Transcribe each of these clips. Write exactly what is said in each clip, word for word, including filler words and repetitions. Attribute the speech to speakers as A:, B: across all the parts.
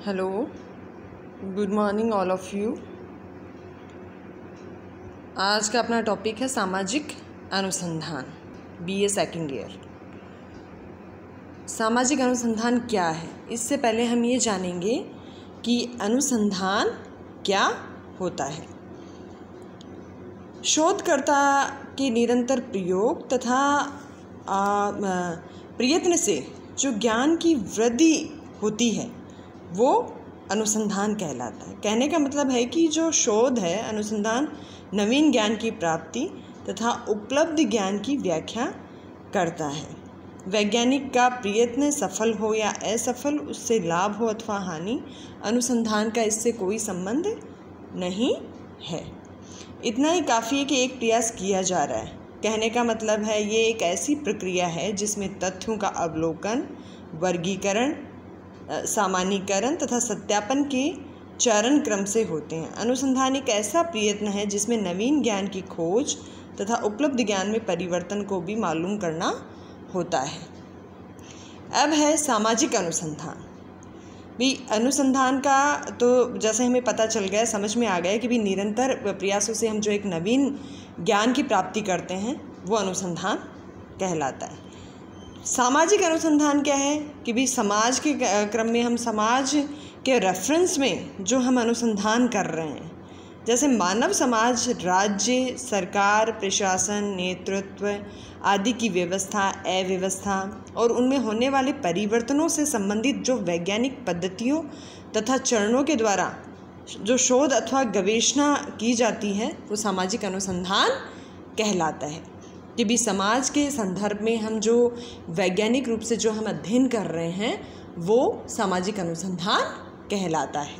A: Hello, good morning all of you. आज का अपना टॉपिक है सामाजिक अनुसंधान, बीए सेकंड ईयर। सामाजिक अनुसंधान क्या है? इससे पहले हम ये जानेंगे कि अनुसंधान क्या होता है। शोधकर्ता के निरंतर प्रयोग तथा प्रयत्न से जो ज्ञान की वृद्धि होती है वो अनुसंधान कहलाता है। कहने का मतलब है कि जो शोध है, अनुसंधान नवीन ज्ञान की प्राप्ति तथा उपलब्ध ज्ञान की व्याख्या करता है। वैज्ञानिक का प्रयत्न सफल हो या असफल, उससे लाभ हो अथवा हानि, अनुसंधान का इससे कोई संबंध नहीं है। इतना ही काफ़ी है कि एक प्रयास किया जा रहा है। कहने का मतलब है ये एक ऐसी प्रक्रिया है जिसमें तथ्यों का अवलोकन, वर्गीकरण, सामान्यीकरण तथा सत्यापन के चरण क्रम से होते हैं। अनुसंधान एक ऐसा प्रयत्न है जिसमें नवीन ज्ञान की खोज तथा उपलब्ध ज्ञान में परिवर्तन को भी मालूम करना होता है। अब है सामाजिक अनुसंधान। भी अनुसंधान का तो जैसे हमें पता चल गया, समझ में आ गया कि भी निरंतर प्रयासों से हम जो एक नवीन ज्ञान की प्राप्ति करते हैं वो अनुसंधान कहलाता है। सामाजिक अनुसंधान क्या है कि भी समाज के क्रम में हम समाज के रेफरेंस में जो हम अनुसंधान कर रहे हैं, जैसे मानव समाज, राज्य, सरकार, प्रशासन, नेतृत्व आदि की व्यवस्था, अव्यवस्था और उनमें होने वाले परिवर्तनों से संबंधित जो वैज्ञानिक पद्धतियों तथा चरणों के द्वारा जो शोध अथवा गवेषणा की जाती है वो सामाजिक अनुसंधान कहलाता है। कि भी समाज के संदर्भ में हम जो वैज्ञानिक रूप से जो हम अध्ययन कर रहे हैं वो सामाजिक अनुसंधान कहलाता है।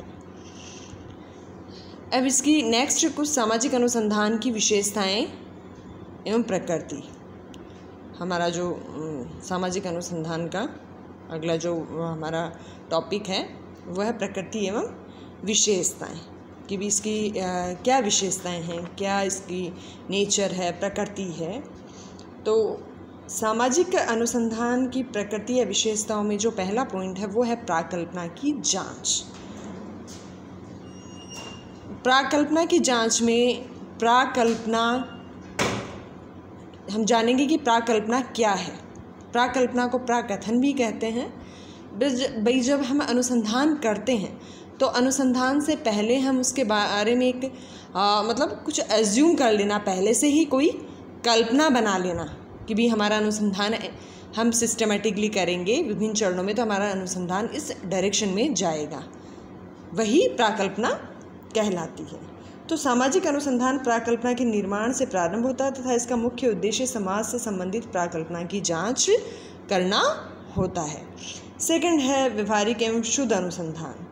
A: अब इसकी नेक्स्ट कुछ सामाजिक अनुसंधान की विशेषताएं एवं प्रकृति। हमारा जो सामाजिक अनुसंधान का अगला जो हमारा टॉपिक है वह है प्रकृति एवं विशेषताएं। कि भी इसकी आ, क्या विशेषताएं हैं, क्या इसकी नेचर है, प्रकृति है। तो सामाजिक अनुसंधान की प्रकृति या विशेषताओं में जो पहला पॉइंट है वो है प्राकल्पना की जांच। प्राकल्पना की जांच में प्राकल्पना हम जानेंगे कि प्राकल्पना क्या है। प्राकल्पना को प्राकथन भी कहते हैं। भाई जब हम अनुसंधान करते हैं तो अनुसंधान से पहले हम उसके बारे में एक आ, मतलब कुछ एज्यूम कर लेना, पहले से ही कोई कल्पना बना लेना कि भी हमारा अनुसंधान हम सिस्टमेटिकली करेंगे विभिन्न चरणों में, तो हमारा अनुसंधान इस डायरेक्शन में जाएगा, वही प्राकल्पना कहलाती है। तो सामाजिक अनुसंधान प्राकल्पना के निर्माण से प्रारंभ होता है तथा इसका मुख्य उद्देश्य समाज से संबंधित प्राकल्पना की जांच करना होता है। सेकंड है व्यवहारिक एवं शुद्ध अनुसंधान।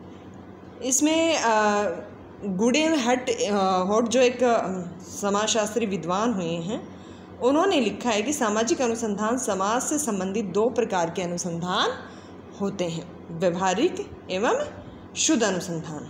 A: इसमें गुडे हट होट जो एक समाजशास्त्री विद्वान हुए हैं, उन्होंने लिखा है कि सामाजिक अनुसंधान समाज से संबंधित दो प्रकार के अनुसंधान होते हैं, व्यवहारिक एवं शुद्ध अनुसंधान।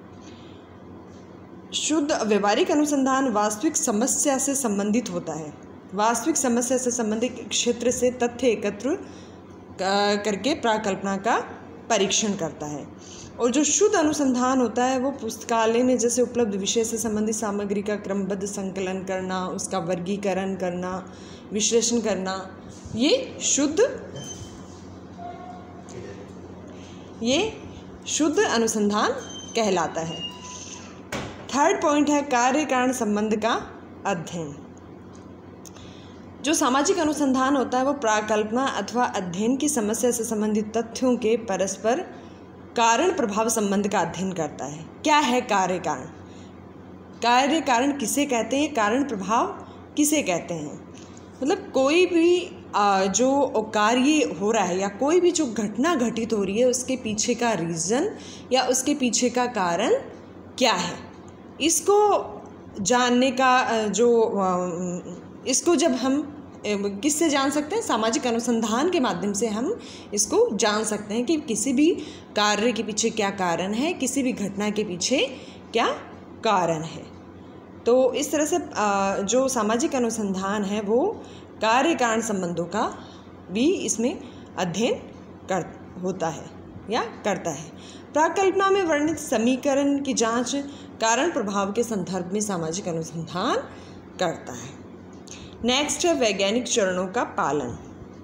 A: शुद्ध व्यवहारिक अनुसंधान वास्तविक समस्या से संबंधित होता है। वास्तविक समस्या से संबंधित क्षेत्र से तथ्य एकत्र करके प्राकल्पना का परीक्षण करता है। और जो शुद्ध अनुसंधान होता है वो पुस्तकालय में जैसे उपलब्ध विषय से संबंधित सामग्री का क्रमबद्ध संकलन करना, उसका वर्गीकरण करना, विश्लेषण करना, ये शुद्ध ये शुद्ध अनुसंधान कहलाता है। थर्ड पॉइंट है कार्य कारण संबंध का अध्ययन। जो सामाजिक अनुसंधान होता है वो प्राकल्पना अथवा अध्ययन की समस्या से संबंधित तथ्यों के परस्पर कारण प्रभाव संबंध का अध्ययन करता है। क्या है कार्य कारण? कार्य कारण किसे कहते हैं, कारण प्रभाव किसे कहते हैं? मतलब कोई भी जो कार्य हो रहा है या कोई भी जो घटना घटित हो रही है उसके पीछे का रीज़न या उसके पीछे का कारण क्या है, इसको जानने का जो इसको जब हम किससे जान सकते हैं? सामाजिक अनुसंधान के माध्यम से हम इसको जान सकते हैं कि किसी भी कार्य के पीछे क्या कारण है, किसी भी घटना के पीछे क्या कारण है। तो इस तरह से जो सामाजिक अनुसंधान है वो कार्य कारण संबंधों का भी इसमें अध्ययन कर होता है। या करता है। प्राकल्पना में वर्णित समीकरण की जांच कारण प्रभाव के संदर्भ में सामाजिक अनुसंधान करता है। नेक्स्ट है वैज्ञानिक चरणों का पालन।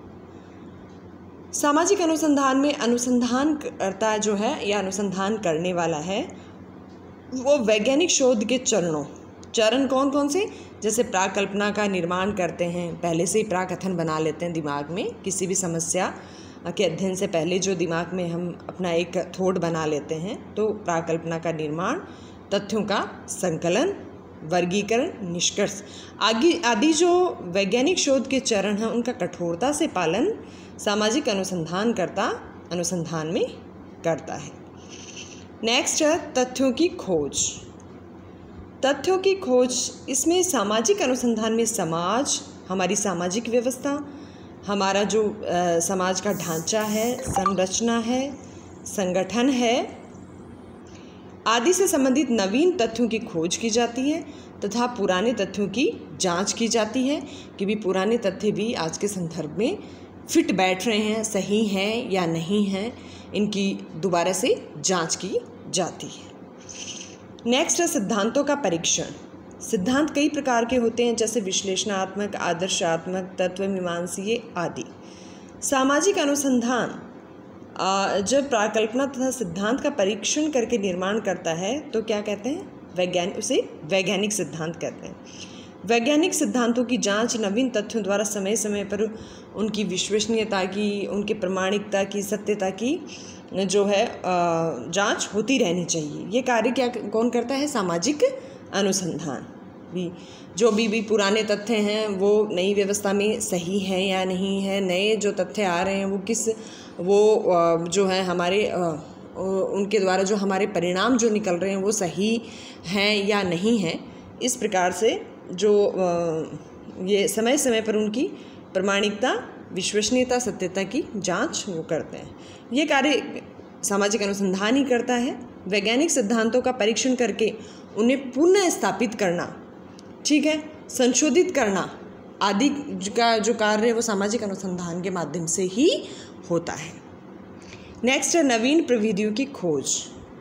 A: सामाजिक अनुसंधान में अनुसंधानकर्ता जो है या अनुसंधान करने वाला है वो वैज्ञानिक शोध के चरणों चरण कौन कौन से, जैसे प्राकल्पना का निर्माण करते हैं, पहले से ही प्राकथन बना लेते हैं दिमाग में, किसी भी समस्या के अध्ययन से पहले जो दिमाग में हम अपना एक थॉट बना लेते हैं, तो प्राकल्पना का निर्माण, तथ्यों का संकलन, वर्गीकरण, निष्कर्ष आदि आदि जो वैज्ञानिक शोध के चरण हैं उनका कठोरता से पालन सामाजिक अनुसंधानकर्ता अनुसंधान में करता है। नेक्स्ट है तथ्यों की खोज। तथ्यों की खोज, इसमें सामाजिक अनुसंधान में समाज, हमारी सामाजिक व्यवस्था, हमारा जो आ, समाज का ढांचा है, संरचना है, संगठन है आदि से संबंधित नवीन तथ्यों की खोज की जाती है तथा पुराने तथ्यों की जांच की जाती है कि भी पुराने तथ्य भी आज के संदर्भ में फिट बैठ रहे हैं, सही हैं या नहीं हैं, इनकी दोबारा से जांच की जाती है। नेक्स्ट है सिद्धांतों का परीक्षण। सिद्धांत कई प्रकार के होते हैं, जैसे विश्लेषणात्मक, आदर्शात्मक, तत्वमीमांसीय आदि। सामाजिक अनुसंधान जब प्राकल्पना तथा सिद्धांत का परीक्षण करके निर्माण करता है तो क्या कहते हैं, वैज्ञानिक उसे वैज्ञानिक सिद्धांत कहते हैं। वैज्ञानिक सिद्धांतों की जांच नवीन तथ्यों द्वारा समय समय पर उनकी विश्वसनीयता की, उनके प्रामाणिकता की, सत्यता की जो है जांच होती रहनी चाहिए। ये कार्य क्या कौन करता है, सामाजिक अनुसंधान भी। जो भी भी पुराने तथ्य हैं वो नई व्यवस्था में सही है या नहीं है, नए जो तथ्य आ रहे हैं वो किस वो जो है हमारे उनके द्वारा जो हमारे परिणाम जो निकल रहे हैं वो सही हैं या नहीं हैं, इस प्रकार से जो ये समय समय पर उनकी प्रामाणिकता, विश्वसनीयता, सत्यता की जांच वो करते हैं। ये कार्य सामाजिक अनुसंधान ही करता है। वैज्ञानिक सिद्धांतों का परीक्षण करके उन्हें पुनः स्थापित करना, ठीक है, संशोधित करना आदि का जो कार्य है वो सामाजिक अनुसंधान के माध्यम से ही होता है। नेक्स्ट है नवीन प्रविधियों की खोज।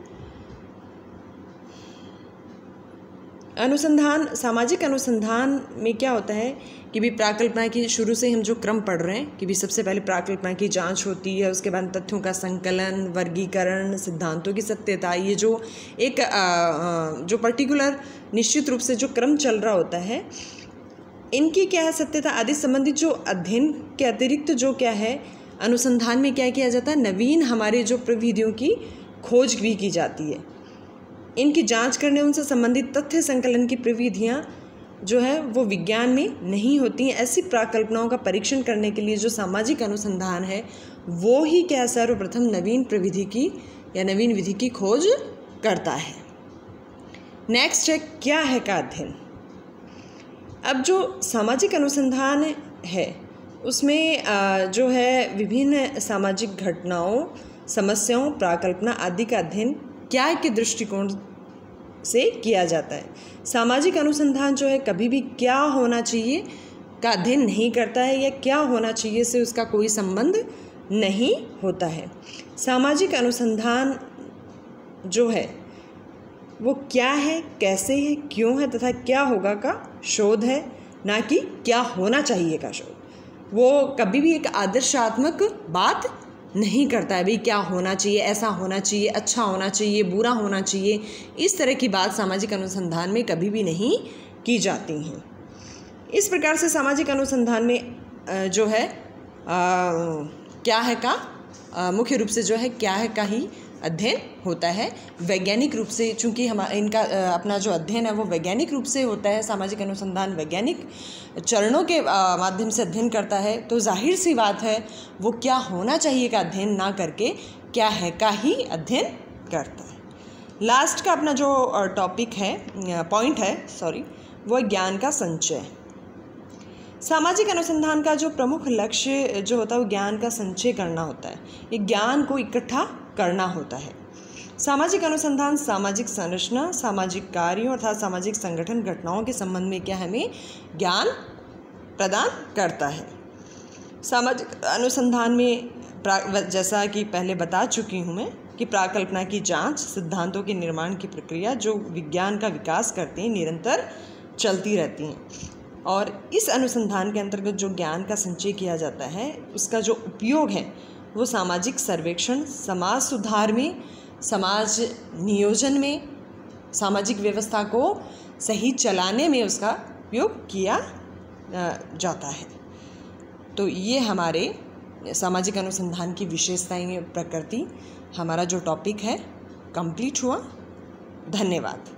A: अनुसंधान, सामाजिक अनुसंधान में क्या होता है कि भी प्राकल्पना की शुरू से हम जो क्रम पढ़ रहे हैं कि भी सबसे पहले प्राकल्पना की जांच होती है, उसके बाद तथ्यों का संकलन, वर्गीकरण, सिद्धांतों की सत्यता, ये जो एक जो पर्टिकुलर निश्चित रूप से जो क्रम चल रहा होता है, इनकी क्या है सत्यता आदि संबंधित जो अध्ययन के अतिरिक्त जो क्या है अनुसंधान में क्या किया जाता है, नवीन हमारे जो प्रविधियों की खोज भी की जाती है। इनकी जांच करने, उनसे संबंधित तथ्य संकलन की प्रविधियां जो है वो विज्ञान में नहीं होती हैं। ऐसी प्राकल्पनाओं का परीक्षण करने के लिए जो सामाजिक अनुसंधान है वो ही क्या सर्वप्रथम नवीन प्रविधि की या नवीन विधि की खोज करता है। नेक्स्ट है क्या है का अध्ययन। अब जो सामाजिक अनुसंधान है उसमें जो है विभिन्न सामाजिक घटनाओं, समस्याओं, प्राकल्पना आदि का अध्ययन क्या के दृष्टिकोण से किया जाता है। सामाजिक अनुसंधान जो है कभी भी क्या होना चाहिए का अध्ययन नहीं करता है या क्या होना चाहिए से उसका कोई संबंध नहीं होता है। सामाजिक अनुसंधान जो है वो क्या है, कैसे है, क्यों है तथा क्या होगा का शोध है, ना कि क्या होना चाहिए का शोध। वो कभी भी एक आदर्शात्मक बात नहीं करता है, भाई क्या होना चाहिए, ऐसा होना चाहिए, अच्छा होना चाहिए, बुरा होना चाहिए, इस तरह की बात सामाजिक अनुसंधान में कभी भी नहीं की जाती हैं। इस प्रकार से सामाजिक अनुसंधान में जो है आ, क्या है का मुख्य रूप से जो है क्या है का ही अध्ययन होता है। वैज्ञानिक रूप से, चूँकि हम इनका अपना जो अध्ययन है वो वैज्ञानिक रूप से होता है, सामाजिक अनुसंधान वैज्ञानिक चरणों के माध्यम से अध्ययन करता है, तो जाहिर सी बात है वो क्या होना चाहिए का अध्ययन ना करके क्या है का ही अध्ययन करता है। लास्ट का अपना जो टॉपिक है, पॉइंट है सॉरी वो ज्ञान का संचय। सामाजिक अनुसंधान का जो प्रमुख लक्ष्य जो होता है वो ज्ञान का संचय करना होता है, ये ज्ञान को इकट्ठा करना होता है। सामाजिक अनुसंधान सामाजिक संरचना, सामाजिक कार्यों अर्थात सामाजिक संगठन, घटनाओं के संबंध में क्या हमें ज्ञान प्रदान करता है। सामाजिक अनुसंधान में प्रा जैसा कि पहले बता चुकी हूँ मैं कि प्राकल्पना की जांच, सिद्धांतों के निर्माण की प्रक्रिया जो विज्ञान का विकास करती हैं, निरंतर चलती रहती हैं। और इस अनुसंधान के अंतर्गत जो ज्ञान का संचय किया जाता है, उसका जो उपयोग है वो सामाजिक सर्वेक्षण, समाज सुधार में, समाज नियोजन में, सामाजिक व्यवस्था को सही चलाने में उसका उपयोग किया जाता है। तो ये हमारे सामाजिक अनुसंधान की विशेषताएं, प्रकृति, हमारा जो टॉपिक है कंप्लीट हुआ। धन्यवाद।